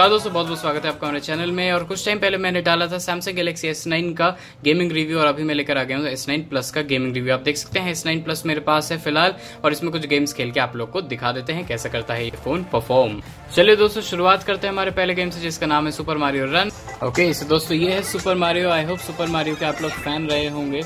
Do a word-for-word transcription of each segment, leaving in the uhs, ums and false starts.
नमस्कार दोस्तों, बहुत बहुत स्वागत है आपका हमारे चैनल में। और कुछ टाइम पहले मैंने डाला था सैमसंग गैलेक्सी एस नाइन का गेमिंग रिव्यू और अभी मैं लेकर आ गया हूँ एस नाइन प्लस का गेमिंग रिव्यू। आप देख सकते हैं एस नाइन प्लस मेरे पास है फिलहाल और इसमें कुछ गेम्स खेल के आप लोग को दिखा देते हैं कैसा करता है ये फोन परफॉर्म। चलिए दोस्तों शुरुआत करते हैं हमारे पहले गेम से जिसका नाम है super Mario run. Okay so दोस्तों ये है super Mario. I hope super Mario के आप लोग फैन रहे होंगे।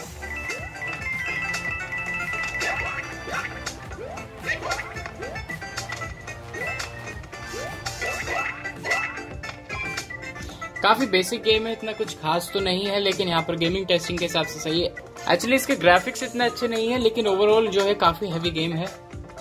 काफी बेसिक गेम है, इतना कुछ खास तो नहीं है, लेकिन यहाँ पर गेमिंग टेस्टिंग के हिसाब से सही है। एक्चुअली इसके ग्राफिक्स इतने अच्छे नहीं है, लेकिन ओवरऑल जो है काफी हैवी गेम है।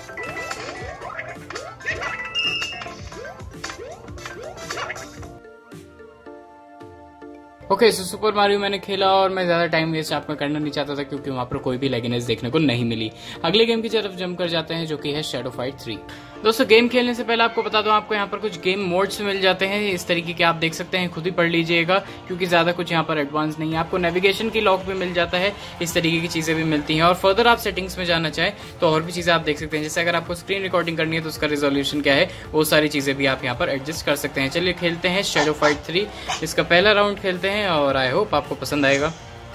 ओके सो सुपर मारियो मैंने खेला और मैं ज्यादा टाइम वेस्ट आपका करना नहीं चाहता था क्योंकि वहां पर कोई भी लैगिनेस देखने को नहीं मिली। अगले गेम की तरफ जंप कर जाते हैं जो कि है शैडो फाइट थ्री। दोस्तों गेम खेलने से पहले आपको बता दूं, आपको यहाँ पर कुछ गेम मोड्स मिल जाते हैं इस तरीके के, आप देख सकते हैं, खुद ही पढ़ लीजिएगा क्योंकि ज्यादा कुछ यहाँ पर एडवांस नहीं है। आपको नेविगेशन की लॉक भी मिल जाता है, इस तरीके की चीजें भी मिलती हैं। और फर्दर आप सेटिंग्स में जाना चाहें तो और भी चीजें आप देख सकते हैं, जैसे अगर आपको स्क्रीन रिकॉर्डिंग करनी है तो उसका रिजोल्यूशन क्या है, वो सारी चीजें भी आप यहाँ पर एडजस्ट कर सकते हैं। चलिए खेलते हैं शैडो फाइट थ्री, इसका पहला राउंड खेलते हैं और आई होप आपको पसंद आएगा।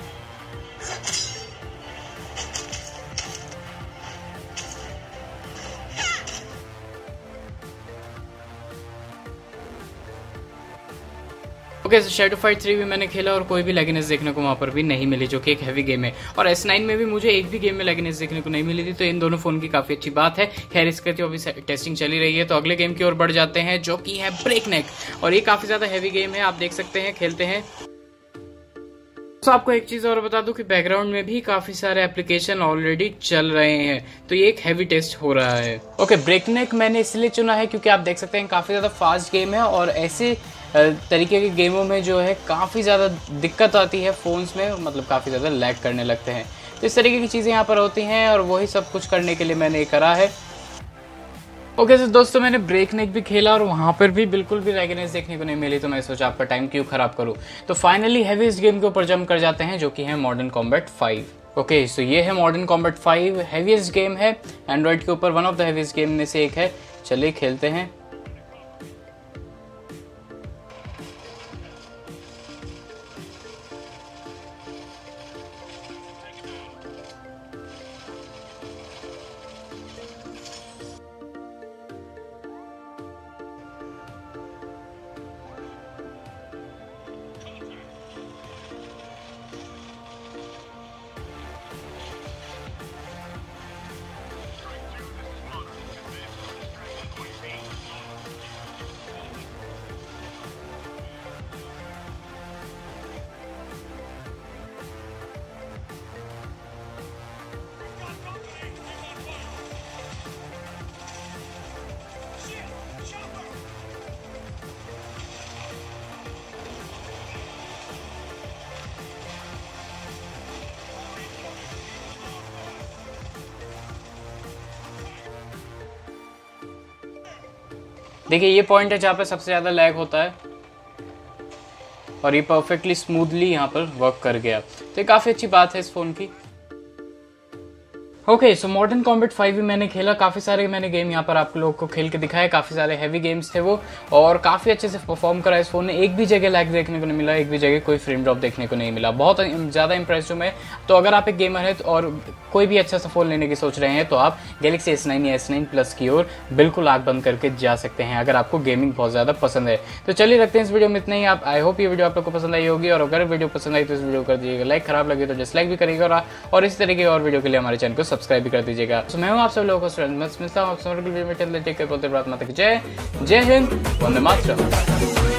Okay so shadow fight three भी मैंने खेला और कोई भी लैगिनेस देखने को वहां पर भी नहीं मिली, जो कि एक हैवी गेम है। और एस नाइन में भी मुझे एक भी गेम में लैगिनेस देखने को नहीं मिली थी, तो इन दोनों फोन की काफी अच्छी बात है। खैर इसके तो अभी टेस्टिंग चली रही है, तो अगले गेम की ओर बढ़ जाते हैं जो कि है ब्रेक नेक। और ये काफी ज्यादा हैवी गेम है, आप देख सकते हैं, खेलते हैं। तो आपको एक चीज और बता दूं कि बैकग्राउंड में भी काफी सारे एप्लीकेशन ऑलरेडी चल रहे हैं, तो ये एक हैवी टेस्ट हो रहा है। ओके ब्रेकनेक मैंने इसलिए चुना है क्योंकि आप देख सकते हैं काफी ज्यादा फास्ट गेम है और ऐसे तरीके के गेमों में जो है काफी ज्यादा दिक्कत आती है फोन्स में, मतलब काफी ज्यादा लैग करने लगते हैं। तो इस तरीके की चीजें यहाँ पर होती हैं और वही सब कुछ करने के लिए मैंने ये करा है। ओके okay, तो दोस्तों मैंने ब्रेकनेक भी खेला और वहां पर भी बिल्कुल भी लैगिनेस देखने को नहीं मिली, तो मैं सोचा आपका टाइम क्यों खराब करूं। तो फाइनली हैवीएस्ट गेम के ऊपर जंप कर जाते हैं जो कि है modern combat five. Okay so ये है modern combat five, heaviest game है एंड्रॉइड के ऊपर, one of the heaviest game में से एक है। चलिए खेलते हैं। देखिए ये पॉइंट है जहाँ पे सबसे ज्यादा लैग होता है और ये परफेक्टली स्मूथली यहाँ पर वर्क कर गया, तो ये काफी अच्छी बात है इस फोन की। Okay so modern combat five भी मैंने खेला, काफी सारे मैंने गेम यहाँ पर आप लोगों को खेल के दिखाए, काफी सारे हैवी गेम्स थे वो और काफी अच्छे से परफॉर्म करा इस फोन ने। एक भी जगह लैग देखने को नहीं मिला, एक भी जगह कोई फ्रेम ड्रॉप देखने को नहीं मिला, बहुत ज्यादा इंप्रेस हूं मैं। तो अगर आप एक गेमर है और कोई भी अच्छा सा फोन लेने की सोच रहे हैं तो आप गैलेक्सी एस नाइन या एस नाइन प्लस की ओर बिल्कुल आंख बंद करके जा सकते हैं अगर आपको गेमिंग बहुत ज्यादा पसंद है। तो चलिए रखते हैं इस वीडियो में इतना ही। आप आई होप ये वीडियो आप लोग को पसंद आई होगी और अगर वीडियो पसंद आई तो इस वीडियो कर दीजिएगा लाइक, खराब लगे तो डिसलाइक भी करिएगा और इस तरीके और वीडियो के लिए हमारे चैनल को सब्सक्राइब भी कर दीजिएगा। तो मैं हूं आप सब लोगों को मिलता हूं आप सब लोगों के वीडियो में। टेक केयर, बोलते प्रार्थना तक जय जय हिंद, वंदे मातरम।